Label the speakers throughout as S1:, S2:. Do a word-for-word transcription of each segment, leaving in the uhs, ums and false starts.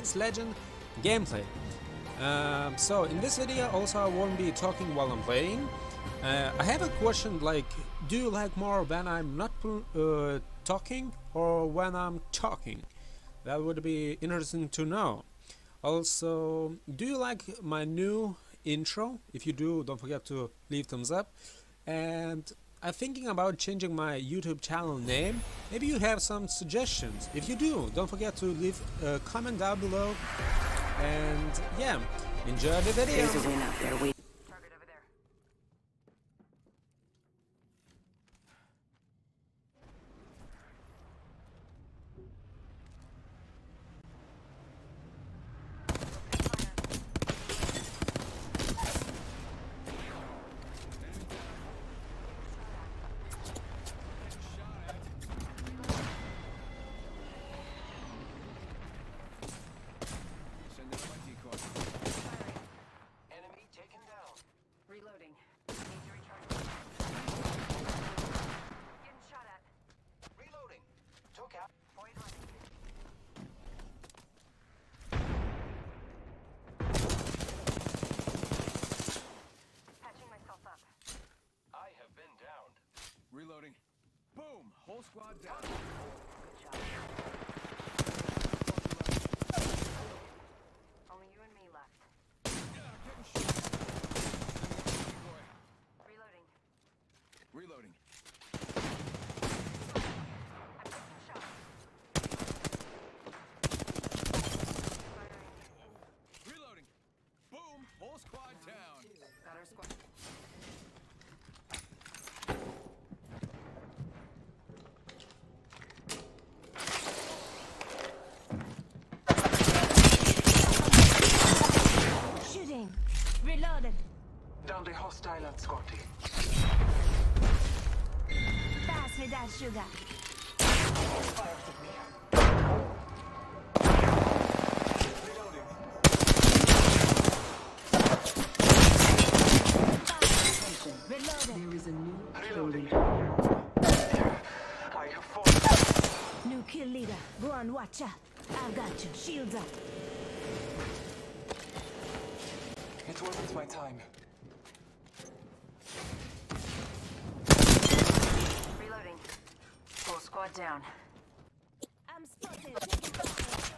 S1: Apex Legends gameplay. Um, so in this video also I won't be talking while I'm playing. Uh, I have a question like, do you like more when I'm not uh, talking or when I'm talking? That would be interesting to know. Also, do you like my new intro? If you do, don't forget to leave thumbs up. And I'm thinking about changing my YouTube channel name. Maybe you have some suggestions. If you do, don't forget to leave a comment down below. And yeah, enjoy the video.
S2: There's a win out there. We
S3: Target over there.
S4: Enemy taken down.
S3: Reloading. Need to recharge. Getting shot at.
S4: Reloading. Took out.
S3: Point on. Patching myself up.
S4: I have been downed.
S5: Reloading. Boom! Whole squad down.
S3: Good job. Only you and me left.
S5: Yeah, getting shot.
S3: Reloading.
S5: Reloading.
S3: I'm taking shots. Firing.
S5: Reloading. Boom! Whole squad down.
S3: Got our squad.
S6: Shooting. Reloaded.
S4: Down the hostile at Scotty.
S6: Pass me that sugar.
S4: Fires at me. Reloading.
S6: Reloaded.
S2: there is a new
S4: Reloading. I have fallen.
S6: New kill leader. Go on, watch out. I've got you. Shields up.
S4: It wasn't my time.
S3: Reloading. Full squad down.
S6: I'm spotted. Taking fire.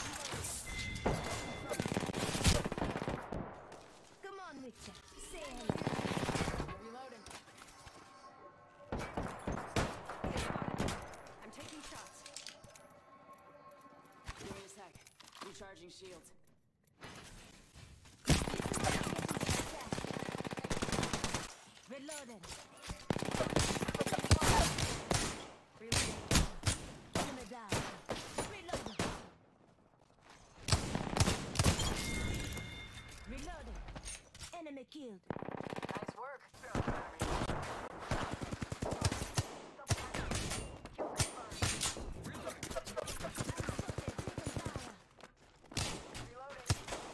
S6: Come on, Witcher. Say hello.
S3: Reloading. I'm taking shots.
S2: Give me a sec. Recharging shields.
S6: Reloaded.
S3: Reloading.
S6: Enemy down. Reloaded. Reloaded. Enemy killed.
S3: Nice work. Reloading.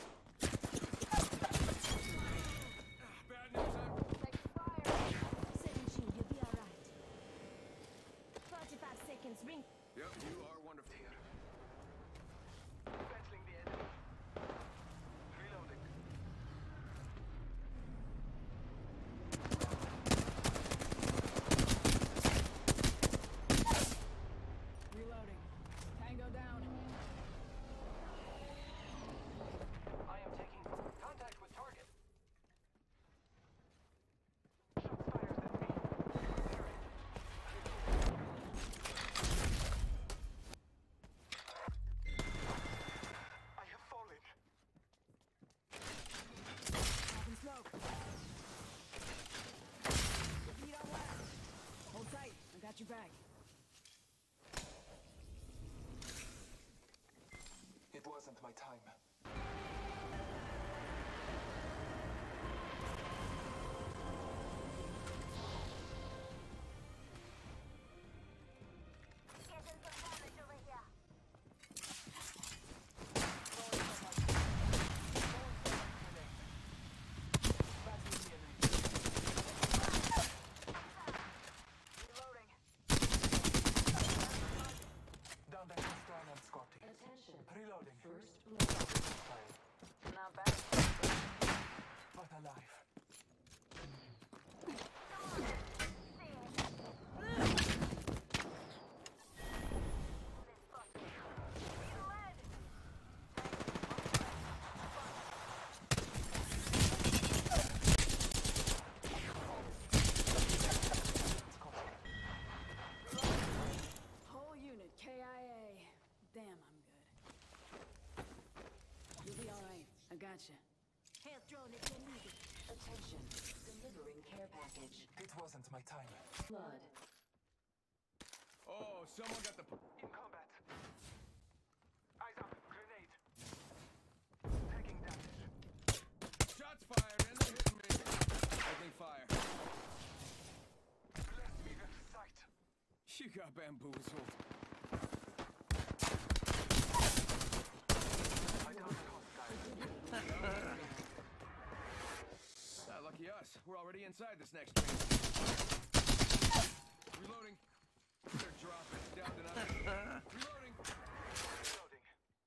S5: Bad news. I'm...
S3: Taking fire.
S6: Second shield, you'll be alright. forty-five seconds, ring.
S5: Yep, you are wonderful.
S4: Battling the enemy. Reloading.
S2: Reloading. Tango down.
S4: I am taking contact with target. Shots fires at me. I have fallen.
S2: Having smoke. Feet on left. Hold tight. I got your back.
S4: It wasn't my time. Reloading.
S2: First blood. Gotcha.
S6: Health drone if you need it.
S7: Attention. Delivering care package.
S5: It wasn't my time.
S7: Blood.
S5: Oh, someone got the.
S4: In combat. Eyes up. Grenade. Taking damage.
S5: Shots fired and they're hitting me. Opening fire.
S4: Bless me with sight.
S5: You got bamboozled.
S4: I downed a hostile.
S5: Ah, lucky us. We're already inside this next ring. Reloading. They're dropping. Down to nothing. Reloading.
S4: Reloading.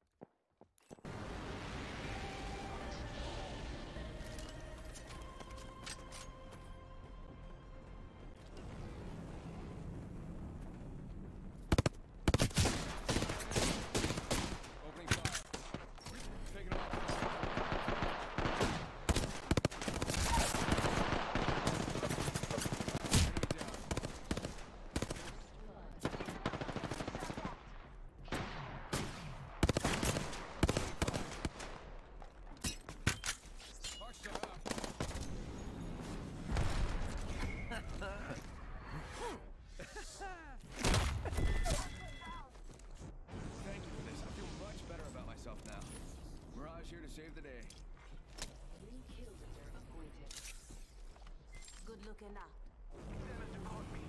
S5: Opening fire. Taking them off. Enemy down. Mark shut up. Thank you for this. I feel much better about myself now. Mirage here to save the day.
S7: Three kill leader appointed.
S6: Good looking out.
S4: Damage caught me.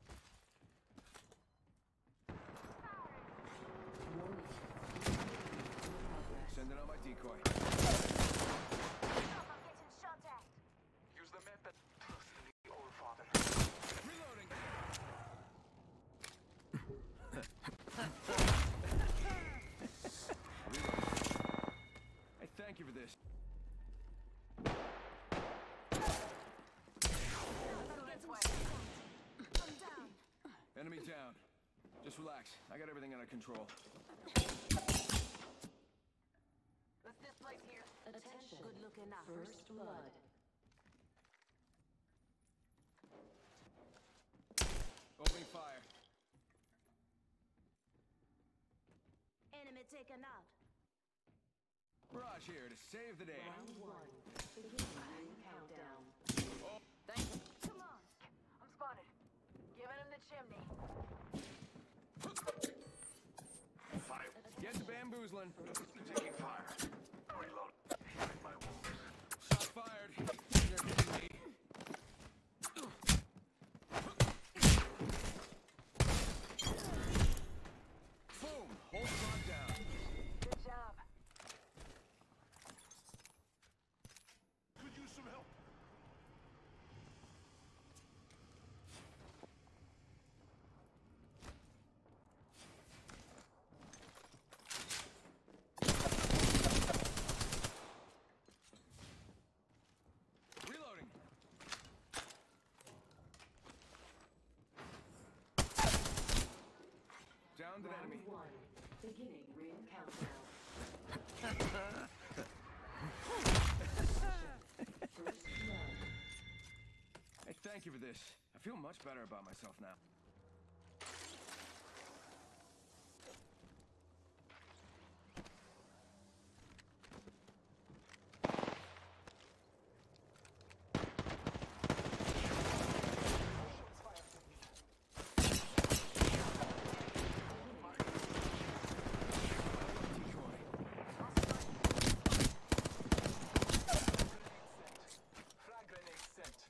S7: Warning. Progress.
S5: Sending out my decoy.
S3: Stop, I'm getting shot at.
S4: Use the method. The old father.
S5: Reloading. I thank you for this.
S6: I'm down.
S5: Enemy down. Just relax. I got everything under control.
S3: What's this place here?
S7: Attention.
S6: Good looking out.
S7: First blood.
S5: Opening fire.
S6: Enemy taken out.
S5: Mirage here to save the day.
S7: Round one. Beginning ring countdown.
S3: Thank you. Come on. I'm spotted. Giving him the chimney.
S4: Fire.
S5: Get to bamboozling.
S4: Taking fire. Reload. Healing my wounds.
S5: Shot fired. They're hitting me. Boom. Whole squad down.
S3: Good job.
S4: Could use some help.
S5: Reloading. Down to the enemy.
S7: Round one. Beginning ring countdown. First blood.
S5: Hey, thank you for this. I feel much better about myself now. Decoy.
S4: Frag grenade sent.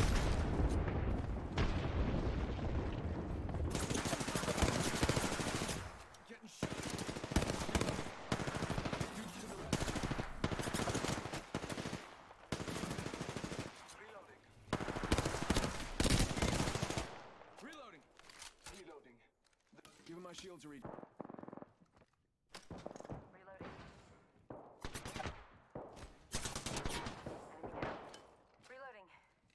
S5: Getting shot. Dude to the left.
S4: Reloading.
S5: Reloading.
S4: Reloading.
S5: Give him my shield to read.
S3: Reloading. Enemy down. Reloading.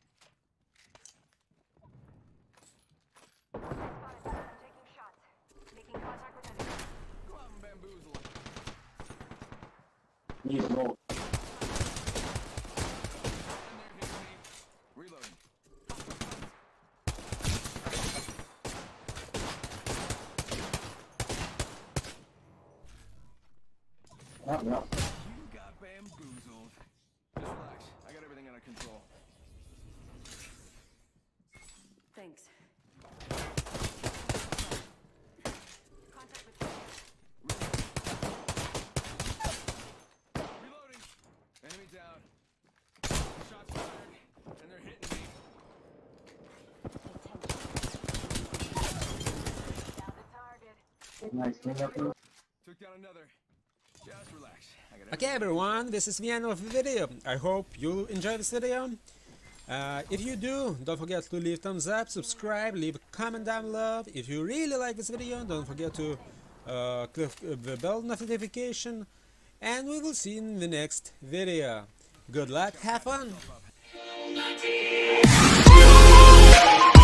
S3: Spotted. Taking shots. Making contact with enemy.
S5: Go out and bamboozle.
S8: Need more.
S5: In there, hit me. Reloading.
S8: Ah, no.
S5: You got bamboozled. shots fired, and they're hitting me.
S3: Down the target.
S5: Took down another. Just relax. I got
S1: Okay everyone, this is the end of the video. I hope you enjoy this video. Uh, if you do, don't forget to leave thumbs up, subscribe, leave a comment down below. If you really like this video, don't forget to uh, click the bell notification. And we will see you in the next video. Good luck, have fun!